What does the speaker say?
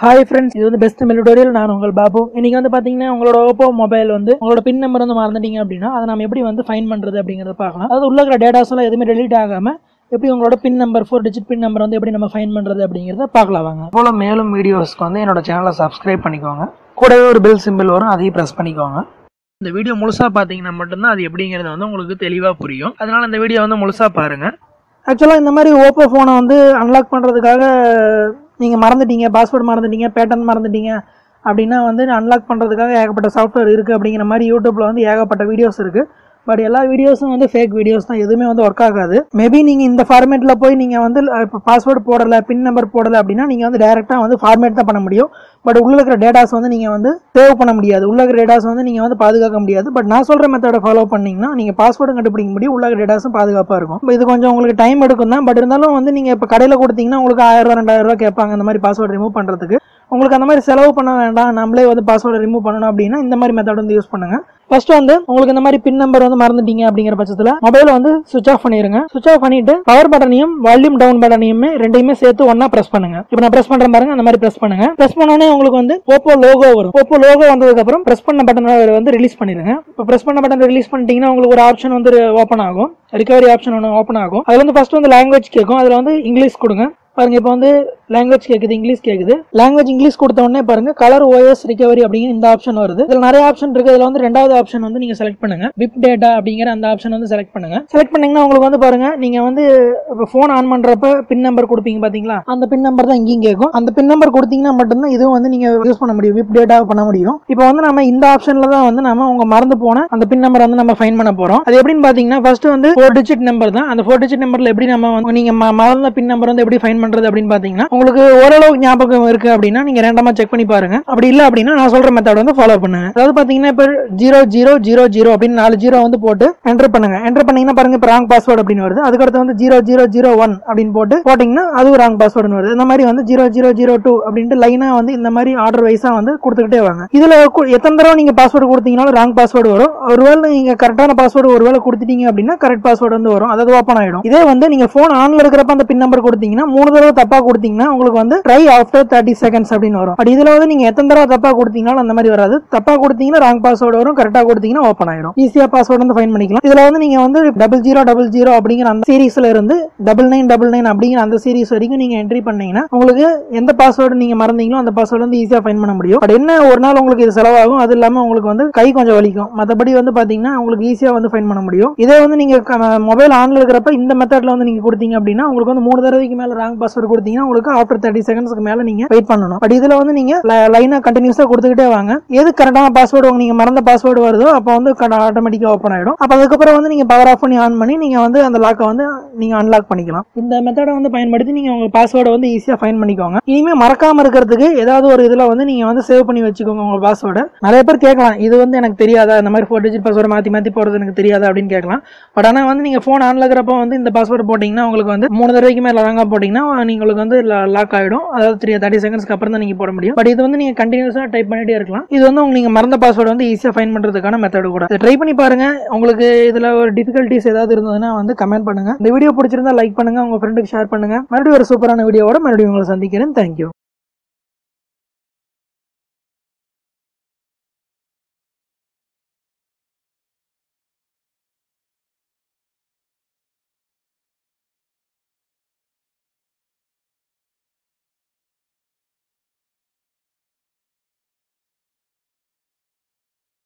Hi friends, இது வந்து best mail tutorial. நான் உங்கள் பாபு. இன்னைக்கு வந்து பார்த்தீங்கன்னா உங்களோட ஓப்போ மொபைல் வந்து உங்களோட பின் நம்பர் வந்து மறந்துட்டீங்க அப்படின்னா அதை நம்ம எப்படி வந்து ஃபைன் பண்ணுறது அப்படிங்கிறத பார்க்கலாம். அதாவது உள்ள இருக்கிற டேட்டாஸ் எல்லாம் எதுவுமே டெலீட் ஆகாமல் எப்படி உங்களோட pin number 4 digit pin number வந்து எப்படி நம்ம ஃபைன் பண்ணுறது அப்படிங்கிறத பார்க்கலாம் வாங்க. போல மேலும் வீடியோஸ்க்கு வந்து என்னோட சேனலை சப்ஸ்கிரைப் பண்ணிக்கோங்க. கூடவே ஒரு பெல் சிம்பிள் வரும், அதையும் ப்ரெஸ் பண்ணிக்கோங்க. இந்த வீடியோ முழுசாக பார்த்தீங்கன்னா மட்டும்தான் அது எப்படிங்கிறது வந்து உங்களுக்கு தெளிவாக புரியும். அதனால் இந்த வீடியோ வந்து முழுசாக பாருங்கள். ஆக்சுவலாக இந்த மாதிரி ஓப்போ ஃபோனை வந்து அன்லாக் பண்ணுறதுக்காக நீங்கள் மறந்துட்டீங்க, பாஸ்வேர்டு மறந்துட்டீங்க, பேட்டர்ன் மறந்துட்டீங்க அப்படின்னா வந்து அன்லாக் பண்ணுறதுக்காக ஏகப்பட்ட சாஃப்ட்வேர் இருக்குது அப்படிங்கிற மாதிரி யூடியூப்பில் வந்து ஏகப்பட்ட வீடியோஸ் இருக்குது. பட் எல்லா வீடியோஸும் வந்து ஃபேக் வீடியோஸ் தான், எதுவுமே வந்து ஒர்க் ஆகாது. மேபி நீங்கள் இந்த ஃபார்மேட்டில் போய் நீங்கள் வந்து இப்போ பாஸ்வேர்டு போடலை, பின் நம்பர் போடலை அப்படின்னா நீங்கள் வந்து டேரெக்டாக வந்து ஃபார்மேட் தான் பண்ண முடியும். பட் உள்ள இருக்கிற டேட்டாஸ் வந்து நீங்கள் வந்து சேவ் பண்ண முடியாது, உள்ள இருக்கிற டேட்டாஸ் வந்து நீங்கள் வந்து பாதுகாக்க முடியாது. பட் நான் சொல்கிற மெத்தடை ஃபாலோ பண்ணிங்கன்னா நீங்கள் பாஸ்வேர்டும் கண்டுபிடிக்க முடியும், உள்ள இருக்கிற டேட்டாஸும் பாதுகாப்பாக இருக்கும். இப்போ இது கொஞ்சம் உங்களுக்கு டைம் எடுக்கும் தான். பட் இருந்தாலும் வந்து நீங்கள் இப்போ கடையில் கொடுத்தீங்கன்னா உங்களுக்கு 1000 2000 கேட்பாங்க இந்த மாதிரி பாஸ்வேர்டு ரிமூவ் பண்ணுறதுக்கு. உங்களுக்கு அந்த மாதிரி செலவு பண்ண வேண்டாம், நம்மளே வந்து பாஸ்வேர்டு ரிமூவ் பண்ணணும் அப்படின்னா இந்த மாதிரி மெத்தட் வந்து யூஸ் பண்ணுங்க. ஃபர்ஸ்ட் வந்து உங்களுக்கு இந்த மாதிரி பின் நம்பர் வந்து மறந்துட்டீங்க அப்படிங்கிற பட்சத்தில் மொபைலை வந்து சுவிச் ஆஃப் பண்ணிருங்க. சுவிச் ஆஃப் பண்ணிட்டு பவர் பட்டனையும் வால்யூம் டவுன் பட்டனையுமே ரெண்டையுமே சேர்த்து ஒன்னா பிரஸ் பண்ணுங்க. இப்போ நான் பிரஸ் பண்றேன் பாருங்க, அந்த மாதிரி பிரஸ் பண்ணுங்க. பிரஸ் பண்ணோடனே உங்களுக்கு வந்து ஓப்போ லோகோ வரும். ஓப்போ லோகோ வந்ததுக்கு அப்புறம் பிரஸ் பண்ண பட்டனை வந்து ரிலீஸ் பண்ணிருங்க. இப்போ பிரஸ் பண்ண பட்டன் ரிலீஸ் பண்ணிட்டீங்கன்னா உங்களுக்கு ஒரு ஆப்ஷன் வந்து ஓப்பன் ஆகும், ரிகவரி ஆப்ஷன் ஒன்று ஓப்பன் ஆகும். அதுல வந்து ஃபர்ஸ்ட் வந்து லாங்குவேஜ் கேட்கும், அதுல வந்து இங்கிலீஷ் கொடுங்க. பாருங்க, இப்போ வந்து லாங்குவேஜ் கேட்குது, இங்கிலீஷ் கேட்குது. லாங்குவேஜ் இங்கிலீஷ் கொடுத்த உடனே பாருங்க கலர் ஓஎஸ் ரிகவரி அப்படிங்கிற இந்த ஆப்ஷன் வருது. இதுல நிறைய ஆப்ஷன் இருக்கு. இதுல வந்து ரெண்டாவது ஆப்ஷன் வந்து நீங்க செலக்ட் பண்ணுங்க, விப் டேட்டா அப்படிங்கிற அந்த ஆப்ஷன் வந்து செலக்ட் பண்ணுங்க. செலக்ட் பண்ணீங்கன்னா உங்களுக்கு வந்து பாருங்க, நீங்க வந்து இப்போ ஃபோன் ஆன் பண்றப்ப பின் நம்பர் கொடுப்பீங்க பாத்தீங்களா, அந்த பின் நம்பர் தான் இங்கேயும் கேட்கும். அந்த பின் நம்பர் கொடுத்தீங்கன்னா மட்டும்தான் இதுவும் வந்து நீங்க யூஸ் பண்ண முடியும், விப் டேட்டா பண்ண முடியும். இப்போ வந்து நம்ம இந்த ஆப்ஷன்ல தான் வந்து நம்ம உங்க மறந்து போன அந்த பின் நம்பர் வந்து நம்ம ஃபைன் பண்ண போறோம். அது எப்படின்னு பாத்தீங்கன்னா ஃபர்ஸ்ட் வந்து 4 டிஜிட் நம்பர் தான். அந்த 4 டிஜிட் நம்பர்ல எப்படி நம்ம நீங்க மறந்த பின் நம்பர் வந்து எப்படி ஃபைன் பண்றது அப்படின்னு பாத்தீங்கன்னா உங்களுக்கு ஓரளவு ஞாபகம் இருக்கு அப்படின்னா நீங்க ரேண்டமா செக் பண்ணி பாருங்க. அப்படி இல்ல அப்படின்னா நான் சொல்ற மெத்தட் வந்து ஃபாலோ பண்ணுங்க. அதாவது பாத்தீங்கன்னா இப்ப 0000 அப்படின்னு 4 ஜீரோ வந்து போட்டு என்டர் பண்ணுங்க. என்டர் பண்ணீங்கன்னா பாருங்க இப்ப ராங் பாஸ்வேர்டு அப்படின்னு வருது. அதுக்கடுத்து வந்து 0001 அப்படின்னு போட்டீங்கன்னா அதுவும் ராங் பாஸ்வேர்டு வருது. இந்த மாதிரி வந்து 0002 அப்படின்ட்டு லைனா வந்து இந்த மாதிரி ஆர்டர் வைஸா வந்து கொடுத்துக்கிட்டே வாங்க. இதுல எத்தனை தடவை நீங்க பாஸ்வேர்டு கொடுத்தீங்கன்னாலும் ராங் பாஸ்வேர்டு வரும். ஒருவேளை நீங்க கரெக்டான பாஸ்வேர்டு ஒருவேளை கொடுத்துட்டீங்க அப்படின்னா கரெக்ட் பாஸ்வேர்டு வந்து வரும், அதாவது ஓப்பன் ஆயிடும். இதே வந்து நீங்க போன் ஆன்ல இருக்கிறப்ப அந்த பின் நம்பர் கொடுத்தீங்கன்னா 3 தடவை தப்பா கொடுத்தீங்கன்னா உங்களுக்கு வந்து ட்ரை ஆஃப்டர் 30 செகண்ட்ஸ் அப்படின்னு வரும். பட் இதுல வந்து நீங்க எத்தனை தடவை தப்பா கொடுத்தீங்கனாலும் அந்த மாதிரி வராது. தப்பா கொடுத்தீங்கன்னா ராங் பாஸ்வேர்டு வரும், கரெக்டா கொடுத்தீங்கன்னா ஓப்பன் ஆயிடும். ஈஸியா பாஸ்வேர்டு வந்து ஃபைன் பண்ணிக்கலாம். இதுல வந்து நீங்க வந்து 0000 அப்படிங்கிற அந்த சீரீஸ்ல இருந்து 9999 அப்படிங்கிற அந்த சீரீஸ் வரைக்கும் நீங்க என்ட்ரி பண்ணீங்கன்னா உங்களுக்கு எந்த பாஸ்வேர்டு நீங்க மறந்தீங்களோ அந்த பாஸ்வேர்டு வந்து ஈஸியா ஃபைன் பண்ண முடியும். பட் என்ன ஒரு நாள் உங்களுக்கு இது செலவாகும், அது இல்லாம உங்களுக்கு வந்து கை கொஞ்சம் வலிக்கும். மற்றபடி வந்து பாத்தீங்கன்னா உங்களுக்கு ஈஸியா வந்து ஃபைன் பண்ண முடியும். இதே வந்து நீங்க மொபைல் ஆன்ல இருக்கிறப்ப இந்த மெத்தட்ல வந்து நீங்க கொடுத்தீங்க அப்படின்னா உங்களுக்கு வந்து 3 தடவைக்கு மேல ராங் பாஸ்வேர்டு கொடுத்தீங்கன்னா உங்களுக்கு ஆஃப்டர் 30 செகண்ட்ஸ்க்கு மேல நீங்க வெயிட் பண்ணணும். பட் இதுல வந்து நீங்க லைனா கண்டினியூஸா கொடுத்துக்கிட்டே வாங்க. எது கரெக்டான பாஸ்வேர்டு நீங்க மறந்த பாஸ்வேர்டு வருதோ அப்ப வந்து ஆட்டோமேட்டிக்கா ஓப்பன் ஆயிடும். அப்ப அதுக்கப்புறம் வந்து நீங்க பவர் ஆஃப் பண்ணி ஆன் பண்ணி நீங்க வந்து அந்த லாக்கை வந்து நீங்க அன்லாக் பண்ணிக்கலாம். இந்த மெத்தடை வந்து பயன்படுத்தி நீங்க உங்க பாஸ்வேர்டை வந்து ஈஸியா ஃபைன் பண்ணிக்கோங்க. இனிமே மறக்காம இருக்கிறதுக்கு ஏதாவது ஒரு இதுல வந்து நீங்க வந்து சேவ் பண்ணி வச்சுக்கோங்க உங்க பாஸ்வேர்டை. நிறைய பேர் கேட்கலாம், இது வந்து எனக்கு தெரியாதா, இந்த மாதிரி 4 டிஜிட் பாஸ்வேர்டு மாத்தி போறது எனக்கு தெரியாதா அப்படின்னு கேட்கலாம். பட் ஆனா வந்து நீங்க போன் ஆன்ல இருக்கிறப்ப வந்து இந்த பாஸ்வேர்டு போட்டீங்கன்னா உங்களுக்கு வந்து 3 தடவைக்கு மேல ராங்கா போட்டீங்கன்னா உங்களுக்கு வந்து லாக் ஆயிடும். அதாவது 30 செகண்ட்ஸ்க்கு அப்புறம் தான் நீங்க போட முடியும். பட் இது வந்து நீங்க கண்டினியூஸா டைப் பண்ணிட்டே இருக்கலாம். இது வந்து நீங்க மறந்த பாஸ்வேர்டு வந்து ஈஸியா ஃபைன் பண்றதுக்கான மெத்தட் கூட. ட்ரை பண்ணி பாருங்க. உங்களுக்கு இதுல ஒரு டிஃபிகல்ட்டிஸ் ஏதாவது இருந்ததுன்னா வந்து கமெண்ட் பண்ணுங்க. இந்த வீடியோ பிடிச்சிருந்தா லைக் பண்ணுங்க, உங்க ஃப்ரெண்டுக்கு ஷேர் பண்ணுங்க. மறுபடியும் ஒரு சூப்பரான வீடியோவோட மறுபடியும் உங்களை சந்திக்கிறேன். தேங்க்யூ.